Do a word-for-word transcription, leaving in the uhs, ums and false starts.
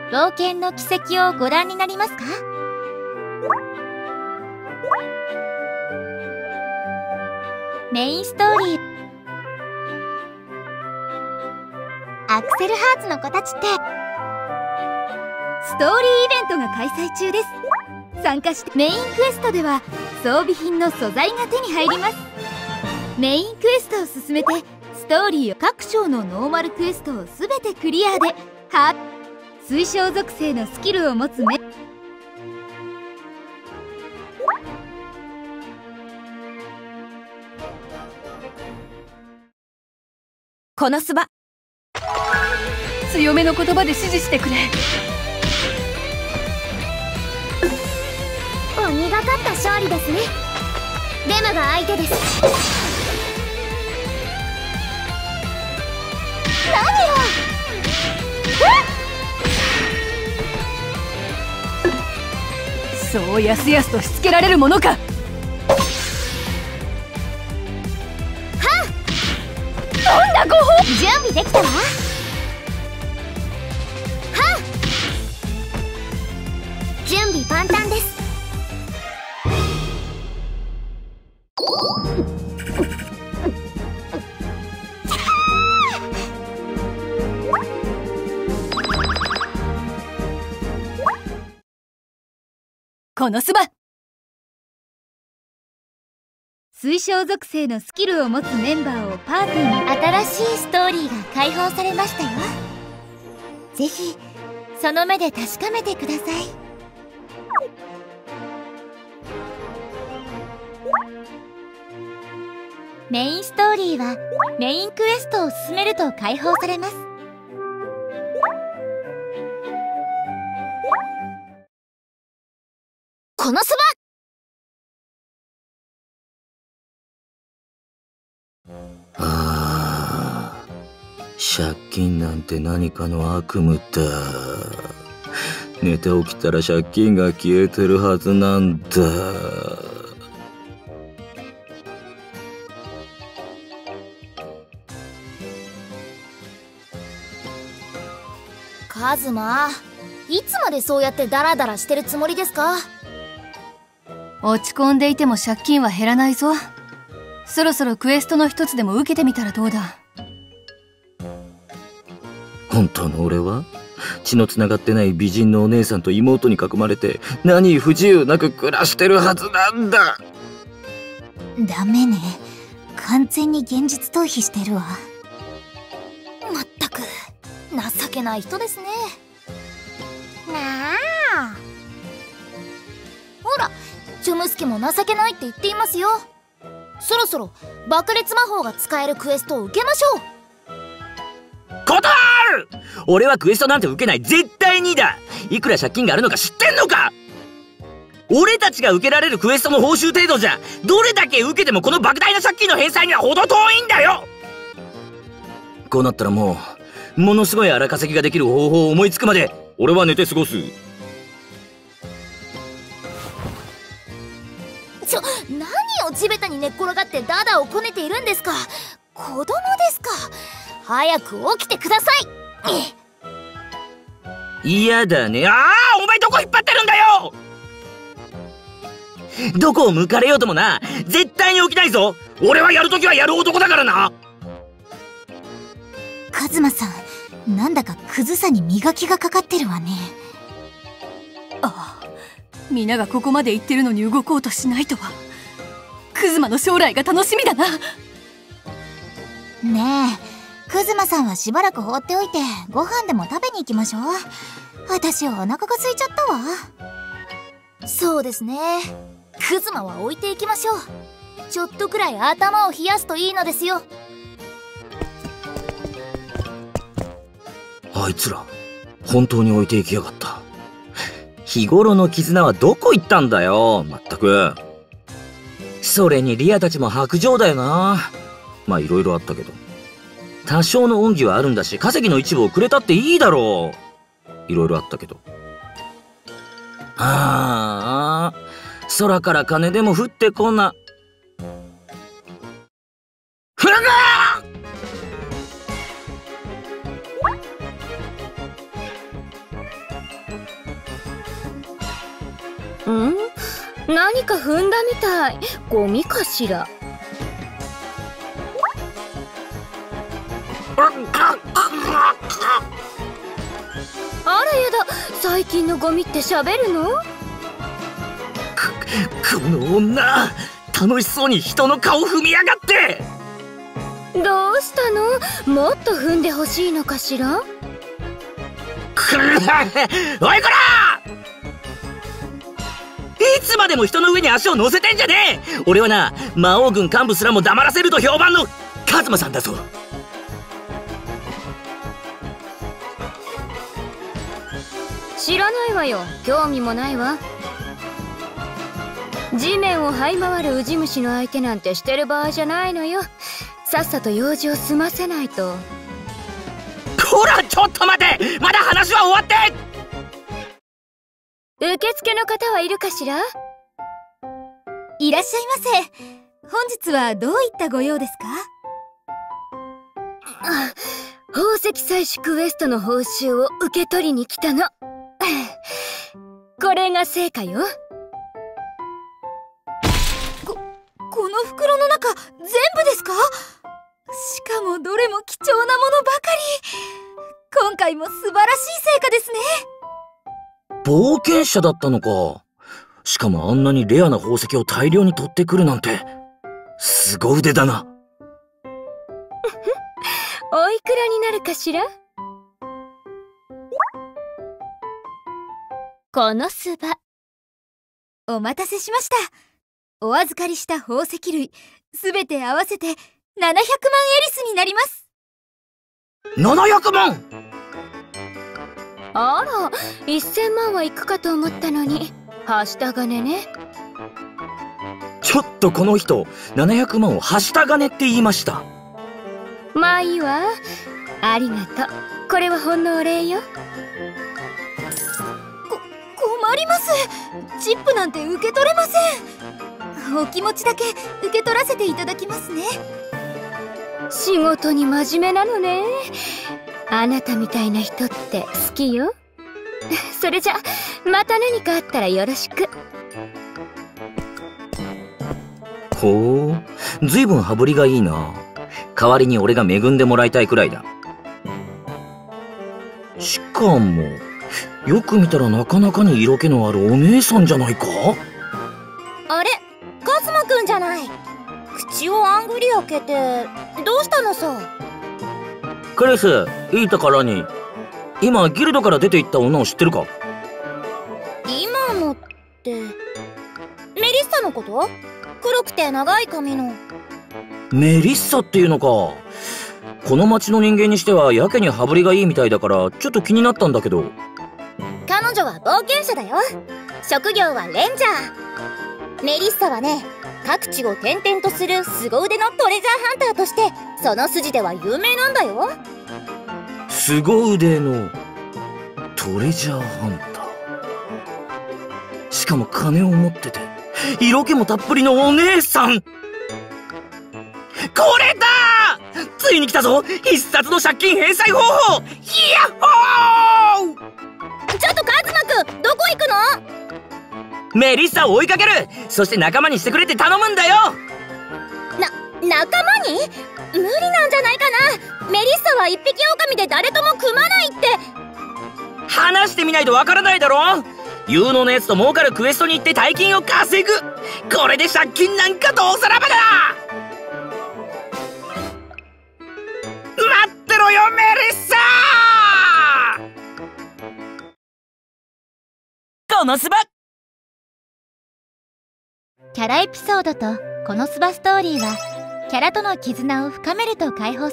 老犬の軌跡をご覧になりますか？メインストーリー。アクセルハーツの子たちってストーリーイベントが開催中です。参加してメインクエストでは装備品の素材が手に入ります。メインクエストを進めてストーリーを各章のノーマルクエストを全てクリアでは水晶属性のスキルを持つメこのスバ強めの言葉で指示してくれ。 鬼がかった勝利ですね。デムが相手です。何よ。 そうやすやすとしつけられるものか。はあ、どんなご褒美。準備できたわ。はあ、準備万端です。 このスバ水晶属性のスキルを持つメンバーをパーティーに。新しいストーリーが解放されましたよ。ぜひその目で確かめてください。メインストーリーはメインクエストを進めると解放されます。このスバああ、借金なんて何かの悪夢だ。寝て起きたら借金が消えてるはずなんだ。 カズマ、いつまでそうやってダラダラしてるつもりですか？ 落ち込んでいても借金は減らないぞ。そろそろクエストの一つでも受けてみたらどうだ。 本当の俺は血のつながってない美人のお姉さんと妹に囲まれて何不自由なく暮らしてるはずなんだ。 ダメね、完全に現実逃避してるわ。まったく情けない人ですね。なあ、ほらチョムスケも情けないって言っていますよ。そろそろ爆裂魔法が使えるクエストを受けましょう。 断る！俺はクエストなんて受けない。絶対にだ。いくら借金があるのか知ってんのか？俺たちが受けられるクエストの報酬程度じゃどれだけ受けてもこの莫大な借金の返済には程遠いんだよ。こうなったらもうものすごい荒稼ぎができる方法を思いつくまで俺は寝て過ごす。 ちょ、何を地べたに寝っ転がってダダをこねているんですか。子供ですか。早く起きてください。 嫌だね。ああ、お前どこ引っ張ってるんだよ。どこを向かれようともな、絶対に起きないぞ。俺はやるときはやる男だからな。 カズマさん、なんだかクズさに磨きがかかってるわね。 ああ、皆がここまで言ってるのに動こうとしないとは。クズマの将来が楽しみだな。 ねえ、クズマさんはしばらく放っておいてご飯でも食べに行きましょう。私はお腹が空いちゃったわ。そうですね、クズマは置いていきましょう。ちょっとくらい頭を冷やすといいのですよ。 あいつら本当に置いていきやがった。日頃の絆はどこ行ったんだよ。まったく。それにリアたちも薄情だよな。まあいろいろあったけど多少の恩義はあるんだし稼ぎの一部をくれたっていいだろう。いろいろあったけど、ああ、空から金でも降ってこな。ふらがー！ ん？何か踏んだみたい。ゴミかしら。あらやだ、最近のゴミって喋るの？こ、 この女、楽しそうに人の顔踏みやがって。 どうしたの？もっと踏んでほしいのかしら？ くらおいこら！いつまでも人の上に足を乗せてんじゃねえ！俺はな、魔王軍幹部すらも黙らせると評判のカズマさんだぞ。 知らないわよ。興味もないわ。地面を這い回るウジ虫の相手なんてしてる場合じゃないのよ。さっさと用事を済ませないと。 こら、ちょっと待て！まだ話は終わって！ 受付の方はいるかしら？ いらっしゃいませ。本日はどういったご用ですか？ あ、宝石採取クエストの報酬を受け取りに来たの。これが成果よ。 こ、この袋の中全部ですか？しかもどれも貴重なものばかり。今回も素晴らしい成果ですね。 冒険者だったのか。しかもあんなにレアな宝石を大量に取ってくるなんて、凄腕だな。 おいくらになるかしら？このスバ。 お待たせしました。お預かりした宝石類、すべて合わせてななひゃくまんエリスになります。 ななひゃくまん！ あら、せんまんはいくかと思ったのに、はした金ね。 ちょっとこの人、ななひゃくまんをはした金って言いました。 まあいいわ。ありがとう。これはほんのお礼よ。 こ、困ります。チップなんて受け取れません。お気持ちだけ受け取らせていただきますね。 仕事に真面目なのね。あなたみたいな人って好きよ。それじゃ、また何かあったらよろしく。 ほう、ずいぶん羽振りがいいな。代わりに俺が恵んでもらいたいくらいだ。しかも、よく見たらなかなかに色気のあるお姉さんじゃないか？ あれ、カズマくんじゃない。口をあんぐり開けて、どうしたのさ？ クリス、いいところに。今ギルドから出て行った女を知ってるか？ 今のって、メリッサのこと？黒くて長い髪の。 メリッサっていうのか。この町の人間にしてはやけに羽振りがいいみたいだからちょっと気になったんだけど。 彼女は冒険者だよ。職業はレンジャー。メリッサはね、各地を転々とする凄腕のトレジャーハンターとしてその筋では有名なんだよ。 凄腕のトレジャーハンター。しかも金を持ってて色気もたっぷりのお姉さん。これだ！ついに来たぞ、必殺の借金返済方法。ヤッホー！ ちょっとカズマくん、どこ行くの？ メリッサを追いかける。そして仲間にしてくれって頼むんだよ。 な、仲間に？無理なんじゃないかな。メリッサは一匹狼で誰とも組まないって。 話してみないとわからないだろ。有能なやつと儲かるクエストに行って大金を稼ぐ。これで借金なんかどうさらばだ。待ってろよメリッサー。このスバ。 キャラエピソードとこのスバストーリーはキャラとの絆を深めると解放